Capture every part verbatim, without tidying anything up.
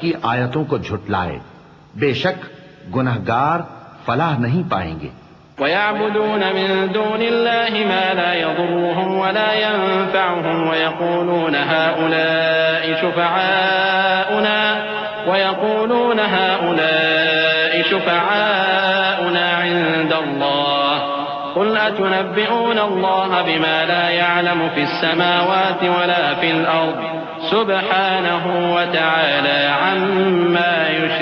کی آیتوں کو جھٹلائے، بے شک گنہگار فلاح نہیں پائیں گے۔ وَيَعْبُدُونَ مِن دُونِ اللَّهِ مَا لَا يَضُرُّهُمْ وَلَا يَنفَعُهُمْ وَيَقُولُونَ هَؤُلَاءِ شُفَعَاؤُنَا وَيَقُولُونَ هَؤُلَاءِ شُفَعَاؤُنَا عِندَ اللَّهِ قُلْ أَتُنَبِّئُونَ اللَّهَ بِمَا لَا يَعْلَمُ فِي السَّمَاوَاتِ وَلَا فِي الْأَرْضِ سُبْحَانَهُ وَتَعَالَى عَمَّا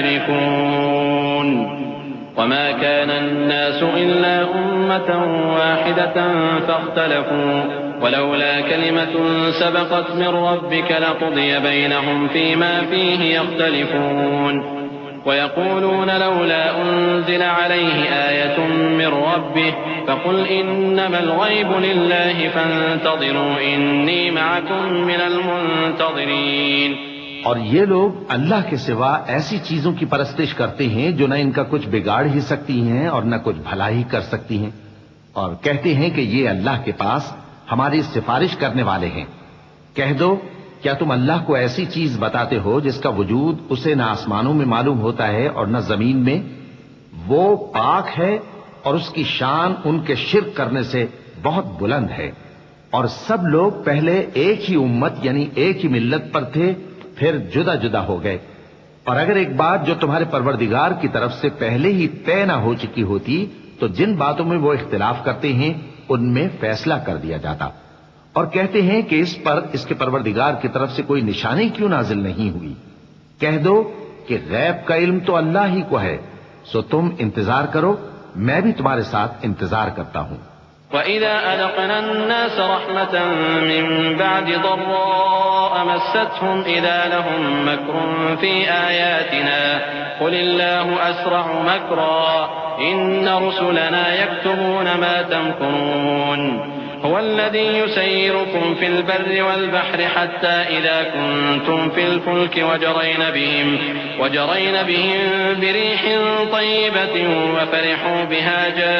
يُشْرِكُونَ وما كان الناس إلا أمة واحدة فاختلفوا ولولا كلمة سبقت من ربك لقضي بينهم فيما فيه يختلفون ويقولون لولا أنزل عليه آية من ربه فقل إنما الغيب لله فانتظروا إني معكم من المنتظرين۔ اور یہ لوگ اللہ کے سوا ایسی چیزوں کی پرستش کرتے ہیں جو نہ ان کا کچھ بگاڑ ہی سکتی ہیں اور نہ کچھ بھلائی کر سکتی ہیں، اور کہتے ہیں کہ یہ اللہ کے پاس ہماری سفارش کرنے والے ہیں۔ کہہ دو کیا تم اللہ کو ایسی چیز بتاتے ہو جس کا وجود اسے نہ آسمانوں میں معلوم ہوتا ہے اور نہ زمین میں؟ وہ پاک ہے اور اس کی شان ان کے شرک کرنے سے بہت بلند ہے۔ اور سب لوگ پہلے ایک ہی امت یعنی ایک ہی ملت پر تھے، پھر جدا جدا ہو گئے۔ اور اگر ایک بات جو تمہارے پروردگار کی طرف سے پہلے ہی طے نہ ہو چکی ہوتی تو جن باتوں میں وہ اختلاف کرتے ہیں ان میں فیصلہ کر دیا جاتا۔ اور کہتے ہیں کہ اس پر اس کے پروردگار کی طرف سے کوئی نشانی کیوں نازل نہیں ہوئی؟ کہہ دو کہ غیب کا علم تو اللہ ہی کو ہے، سو تم انتظار کرو، میں بھی تمہارے ساتھ انتظار کرتا ہوں۔ وَإِذَا أَذَقْنَا النَّاسَ رَحْمَةً مِّن بَعْدِ ضَرَّاءَ مَسَّتْهُمْ إِذَا لَهُم مَّكْرٌ فِي آيَاتِنَا قُلِ اللَّهُ أَسْرَعُ مَكْرًا إِنَّ رُسُلَنَا يَكْتُبُونَ مَا تَمْكُرُونَ هو الذي يسيركم في البر والبحر حتى إذا كنتم في الفلك وجرين بهم وجرين بهم بريح طيبة وفرحوا بها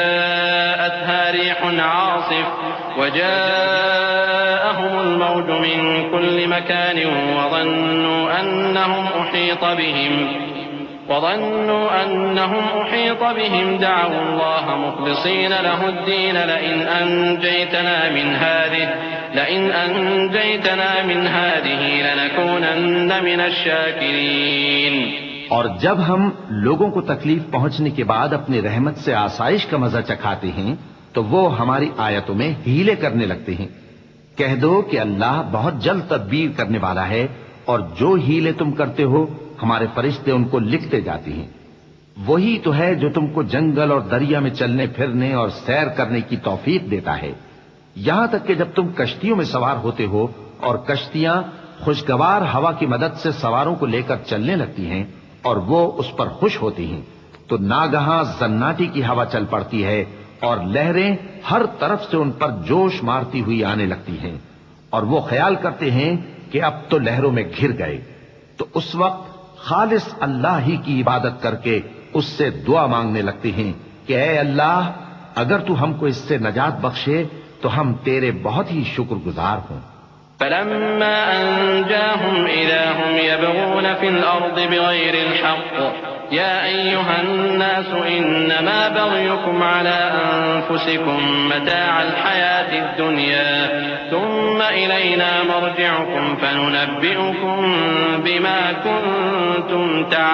جاءتها ريح عاصف وجاءهم الموج من كل مكان وظنوا أنهم أحيط بهم وظنوا أنهم أحيط بهم دعوا الله مخلصين له الدين لئن أنجيتنا من هذه لئن أنجيتنا من هذه لنكونن من الشاكرين۔ اور جب ہم لوگوں کو تکلیف پہنچنے کے بعد اپنی رحمت سے آسائش کا مزہ چکھاتے ہیں تو وہ ہماری آیتوں میں ہیلے کرنے لگتے ہیں۔ کہہ دو کہ اللہ بہت جلد تدبیر کرنے والا ہے، اور جو ہیلے تم کرتے ہو ہمارے فرشتے ان کو لکھتے جاتے ہیں۔ وہی تو ہے جو تم کو جنگل اور دریا میں چلنے پھرنے اور سیر کرنے کی توفیق دیتا ہے، یہاں تک کہ جب تم کشتیوں میں سوار ہوتے ہو اور کشتیاں خوشگوار ہوا کی مدد سے سواروں کو لے کر چلنے لگتی ہیں اور وہ اس پر خوش ہوتی ہیں تو ناگہاں زناٹی کی ہوا چل پڑتی ہے اور لہریں ہر طرف سے ان پر جوش مارتی ہوئی آنے لگتی ہیں، اور وہ خیال کرتے ہیں کہ اب تو لہروں میں گھر گئے، تو اس وقت خالص اللہ ہی کی عبادت کر کے اس سے دعا مانگنے لگتے ہیں کہ اے اللہ اگر تو ہم کو اس سے نجات بخشے تو ہم تیرے بہت ہی شکر گزار ہوں۔ فلما أنجاهم إذا هم يبغون في الأرض بغير الحق يا أيها الناس إنما بغيكم على أنفسكم متاع الحياة الدنيا ثم إلينا مرجعكم فننبئكم بما كنتم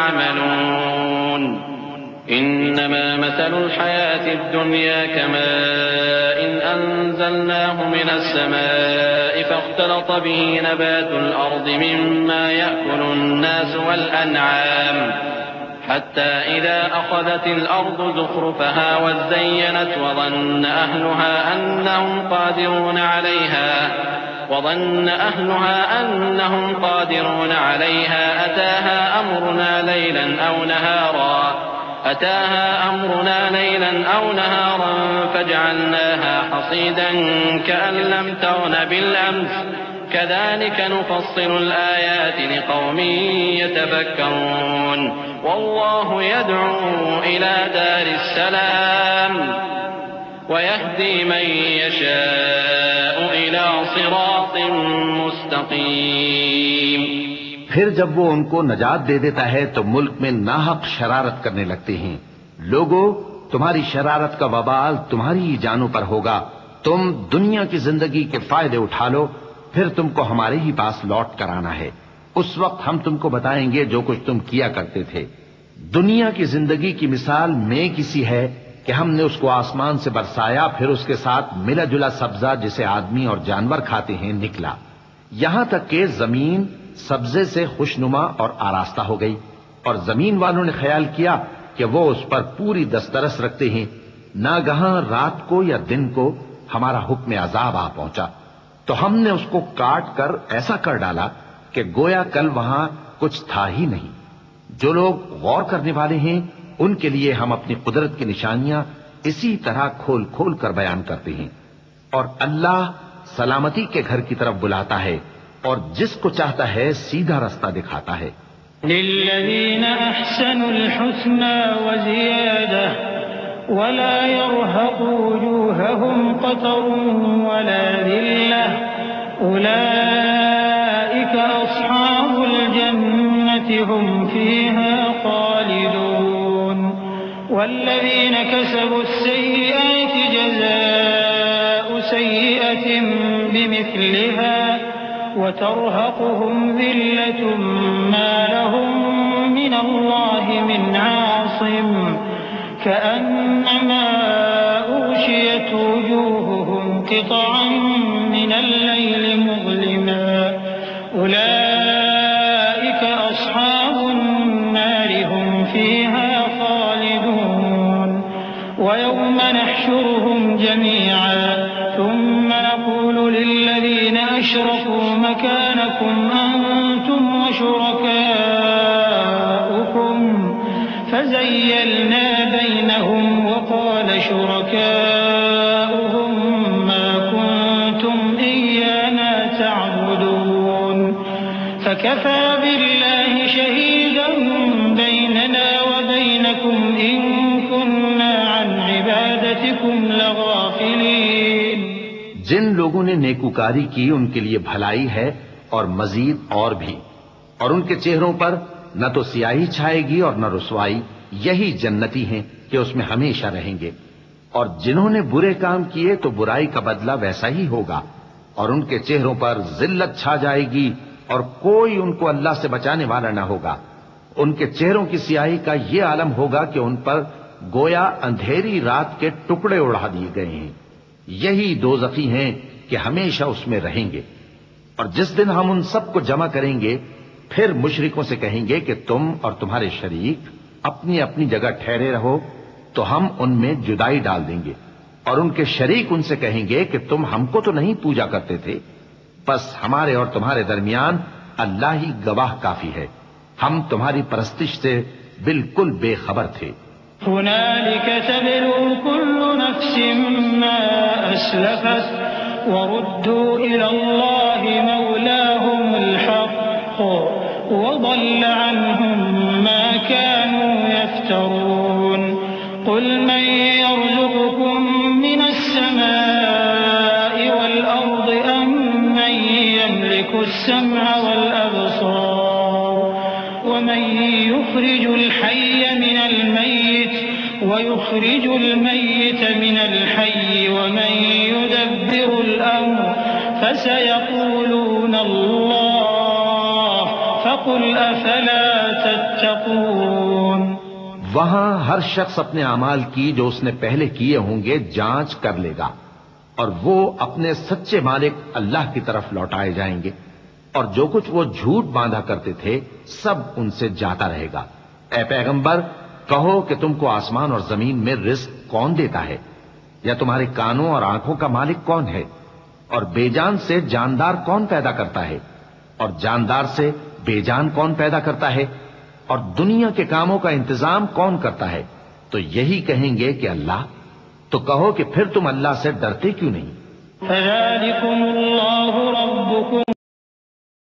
تعملون إنما مثل الحياة الدنيا كماء إن أنزلناه من السماء فاختلط به نبات الأرض مما يأكل الناس والأنعام حتى إذا أخذت الأرض زخرفها وزينت وظن أهلها أنهم قادرون عليها وظن أهلها أنهم قادرون عليها أتاها أمرنا ليلا أو نهارا أتاها أمرنا ليلا أو نهارا فجعلناها حصيدا كأن لم تغن بالأمس كذلك نفصل الآيات لقوم يتفكرون والله يدعو إلى دار السلام ويهدي من يشاء إلى صراط مستقيم۔ پھر جب وہ ان کو نجات دے دیتا ہے تو ملک میں ناحق شرارت کرنے لگتے ہیں۔ لوگوں، تمہاری شرارت کا وبال تمہاری ہی جانوں پر ہوگا۔ تم دنیا کی زندگی کے فائدے اٹھا لو، پھر تم کو ہمارے ہی پاس لوٹ کر آنا ہے۔ اس وقت ہم تم کو بتائیں گے جو کچھ تم کیا کرتے تھے۔ دنیا کی زندگی کی مثال میں کسی ہے کہ ہم نے اس کو آسمان سے برسایا، پھر اس کے ساتھ ملا جلا سبزہ جسے آدمی اور جانور کھاتے ہیں نکلا، یہاں تک کہ زمین سبزے سے خوشنما اور آراستہ ہو گئی، اور زمین والوں نے خیال کیا کہ وہ اس پر پوری دسترس رکھتے ہیں۔ ناگہاں رات کو یا دن کو ہمارا حکم عذاب آ پہنچا تو ہم نے اس کو کاٹ کر ایسا کر ڈالا کہ گویا کل وہاں کچھ تھا ہی نہیں۔ جو لوگ غور کرنے والے ہیں ان کے لیے ہم اپنی قدرت کی نشانیاں اسی طرح کھول کھول کر بیان کرتے ہیں۔ اور اللہ سلامتی کے گھر کی طرف بلاتا ہے اور جس کو چاہتا ہے سیدھا رستہ دکھاتا ہے۔ للذین احسنوا الحسنى وزیادہ ولا يرهق وجوههم قتر ولا ذلة أولئك أصحاب الجنة هم فيها خالدون والذين كسبوا السيئات جزاء سيئة بمثلها وترهقهم ذلة ما لهم من الله من عاصم كأنما أغشيت وجوههم قطعا من الليل مظلما أولئك أصحاب النار هم فيها خالدون ويوم نحشرهم جميعا ثم نقول للذين أشركوا مكانكم أنتم وشركاؤكم فزيلنا بينهم وقال شركاؤهم ما كنتم إيانا تعبدون فكفى بالله شهيدا بيننا وبينكم إن كنا عن عبادتكم لغافلين۔ جن لوگوں نے نیکوکاری کی ان کے لیے بھلائی ہے اور مزید اور بھی، اور ان کے چہروں پر نہ تو سیاہی چھائے گی اور نہ رسوائی، یہی جنتی ہیں کہ اس میں ہمیشہ رہیں گے۔ اور جنہوں نے برے کام کیے تو برائی کا بدلہ ویسا ہی ہوگا، اور ان کے چہروں پر ذلت چھا جائے گی اور کوئی ان کو اللہ سے بچانے والا نہ ہوگا۔ ان کے چہروں کی سیاہی کا یہ عالم ہوگا کہ ان پر گویا اندھیری رات کے ٹکڑے اڑا دیے گئے ہیں۔ یہی دوزخی ہیں کہ ہمیشہ اس میں رہیں گے۔ اور جس دن ہم ان سب کو جمع کریں گے پھر مشرکوں سے کہیں گے کہ تم اور تمہارے شریک اپنی اپنی جگہ ٹھہرے رہو تو ہم ان میں جدائی ڈال دیں گے، اور ان کے شریک ان سے کہیں گے کہ تم ہم کو تو نہیں پوجا کرتے تھے، بس ہمارے اور تمہارے درمیان اللہ ہی گواہ کافی ہے، ہم تمہاری پرستش سے بالکل بے خبر تھے۔ هنالك تبلو كل نفس ما أسلفت وردوا إلى الله مولاهم الحق وضل عنهم ما كانوا يفترون قل من يرزقكم من السماء والأرض أم من يملك السمع والأبصار ومن يخرج الحي من الميت ويخرج الميت من الحي ومن يدبر الأمر فسيقولون الله فقل أفلا تتقون۔ وہاں ہر شخص اپنے اعمال کی جو اس نے پہلے کیے ہوں گے جانچ کر لے گا، اور وہ اپنے سچے مالک اللہ کی طرف لوٹائے جائیں گے، اور جو کچھ وہ جھوٹ باندھا کرتے تھے سب ان سے جاتا رہے گا۔ اے پیغمبر، کہو کہ تم کو آسمان اور زمین میں رزق کون دیتا ہے، یا تمہارے کانوں اور آنکھوں کا مالک کون ہے، اور بے جان سے جاندار کون پیدا کرتا ہے، اور جاندار سے بے جان کون پیدا کرتا ہے، اور دنیا کے کاموں کا انتظام کون کرتا ہے؟ تو یہی کہیں گے کہ اللہ۔ تو کہو کہ پھر تم اللہ سے ڈرتے کیوں نہیں؟ فذلكم الله ربكم